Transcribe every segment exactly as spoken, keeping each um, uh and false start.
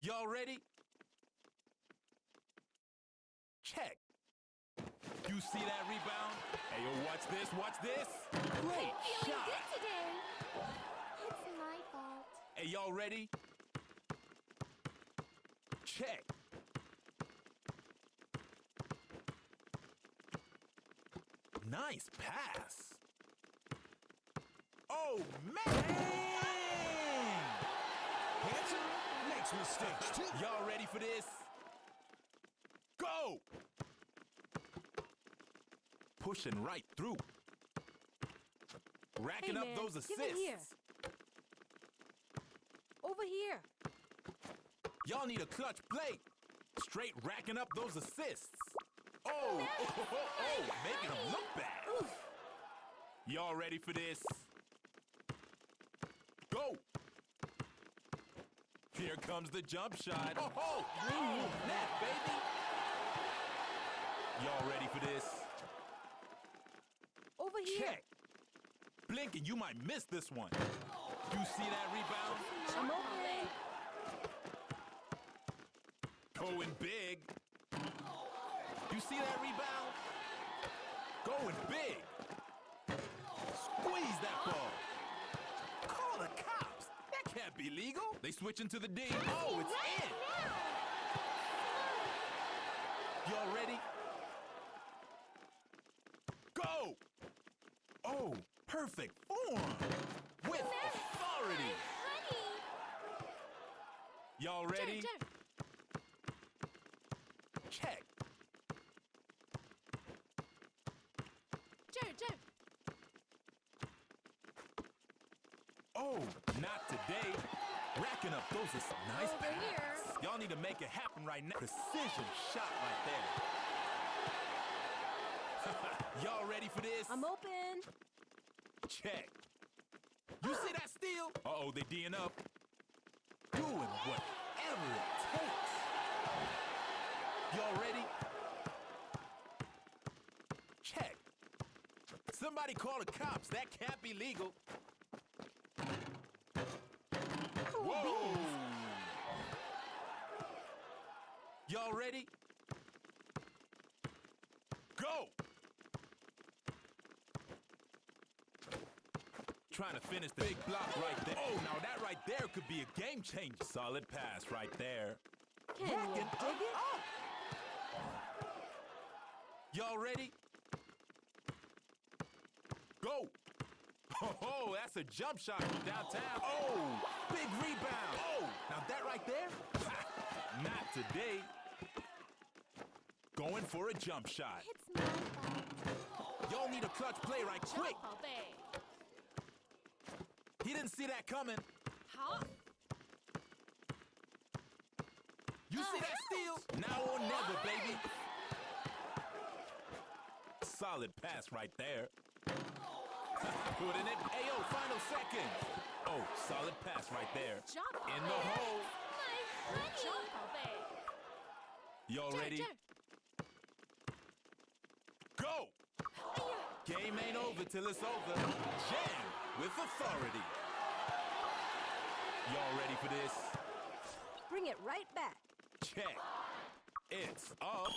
Y'all ready? Check. You see that rebound? Hey, yo, watch this, watch this. Great Feeling shot. good today. It's my fault. Hey, y'all ready? Check. Nice pass. Oh, man! Hanson makes mistakes, too. Y'all ready for this? Go! Pushing right through. Racking Hey, up man, those give assists. it here. Over here. Y'all need a clutch play. Straight racking up those assists. Oh, oh, oh, oh, oh, making them look bad. Oof. Y'all ready for this? Go! Here comes the jump shot. Oh, oh, oh net, baby! Y'all ready for this? Over here. Check. Blink and you might miss this one. You see that rebound? I'm open. Going big. You see that rebound? Going big. Squeeze that ball. Call the cops. That can't be legal. They switch into the D. Oh, it's in. Y'all ready? Go. Oh, perfect form. With authority. Honey. Y'all ready? Turn, turn. Check. Turn, turn. Oh, not today. Racking up those is nice Over pass. here. Y'all need to make it happen right now. Precision shot right there. Y'all ready for this? I'm open. Check. You see that steal? Uh-oh, they D'ing up. Doing whatever it takes. Y'all ready? Check. Somebody call the cops. That can't be legal. Whoa! Y'all ready? Go! Trying to finish the big block right there. Oh, now that right there could be a game changer. Solid pass right there. Can you Racking dig up, it? up. Y'all ready? Go! Oh, that's a jump shot from downtown. Oh, big rebound. Oh, now that right there? Not today. Going for a jump shot. It's my fault. Y'all need a clutch play right quick. Jump, babe. He didn't see that coming. Huh? You see that steal? Now or never, baby. Solid pass right there. Putting it. Ayo, final seconds. Oh, solid pass right there. Jump, In the hole. My honey. Jump, babe. Y'all Turn, ready? turn. Go! Game ain't over till it's over. Jam with authority. Y'all ready for this? Bring it right back. Check. It's up.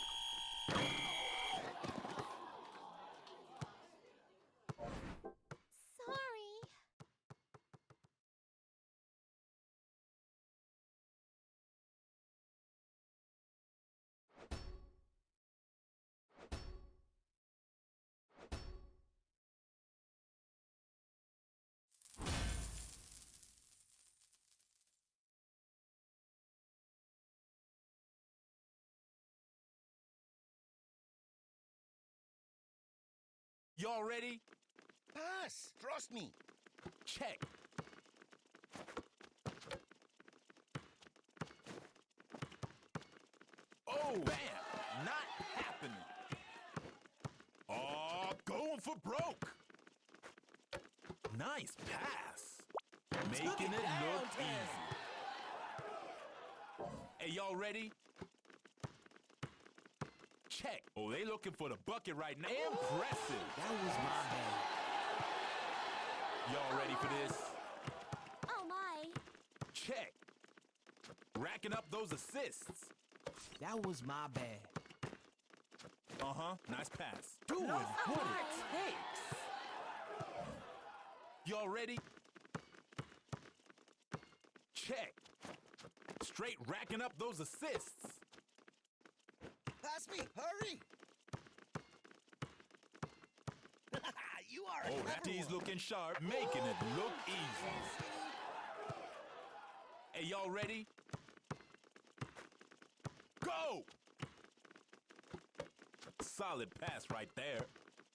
Sorry. Y'all ready? Pass. Trust me. Check. Oh, bam! Not happening. Oh, going for broke. Nice pass. Making Took it it down, look Ted. easy. Hey, y'all ready? Check. Oh, they looking for the bucket right now. Impressive. That was my bad. Y'all ready for this? Oh my. Check. racking up those assists. That was my bad. Uh-huh, nice pass. Doing No, what come it takes. Y'all ready? Check. Straight racking up those assists. Pass me, hurry! You are a Oh, that clever D's one. looking sharp, making it look easy. Hey, y'all ready? Go! Solid pass right there.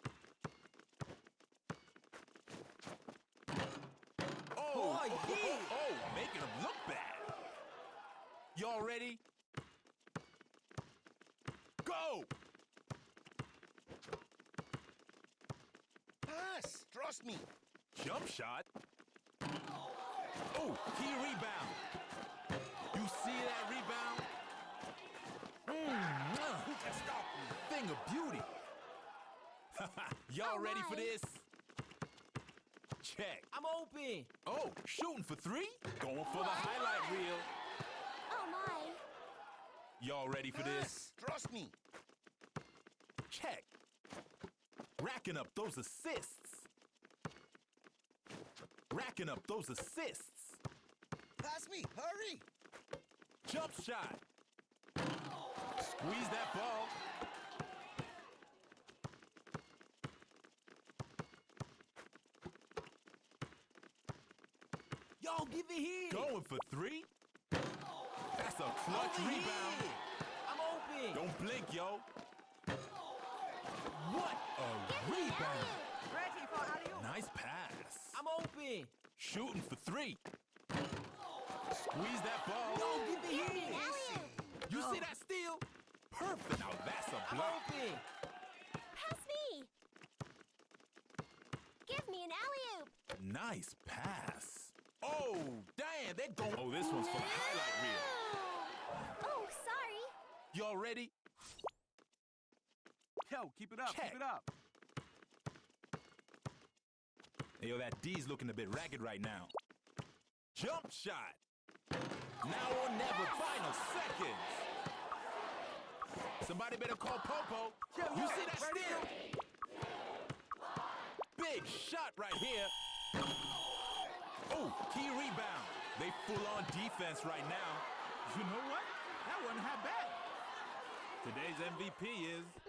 Oh, Oh, oh, yeah. oh, oh, making him look bad. Y'all ready? Go! Pass, trust me. Jump shot. Oh, key rebound. You see that rebound? Mm, Who can stop me? thing of beauty. Y'all Oh, ready for my. this? Check. I'm open. Oh, shooting for three? Going for the What? highlight reel. Oh my. Y'all ready for this? Pass, trust me. Check. Racking up those assists. Racking up those assists. Pass me, hurry! Jump shot. Squeeze that ball. Yo, give it here. Going for three. That's a clutch Over rebound. here. I'm open. Don't blink, yo. What a Give me an rebound. alley-oop. Ready for alley-oop. Nice pass. I'm open. Shooting for three. Squeeze that ball. Yo, give it Give me here. an alley-oop. You see that steal? Perfect. Now that's a I'm block. open. Pass me. Give me an alley-oop. Nice pass. Oh, damn. They're going. Oh, this one's for the highlight reel. No. Oh, sorry. Y'all ready? Yo, keep it up, Check. keep it up. Hey, yo, that D's looking a bit ragged right now. Jump shot. Now or never, final seconds. Somebody better call Popo. Yo, You yo, see that ready, steal? Big shot right here. Oh, key rebound. They full on defense right now. You know what? That wasn't half bad. Today's M V P is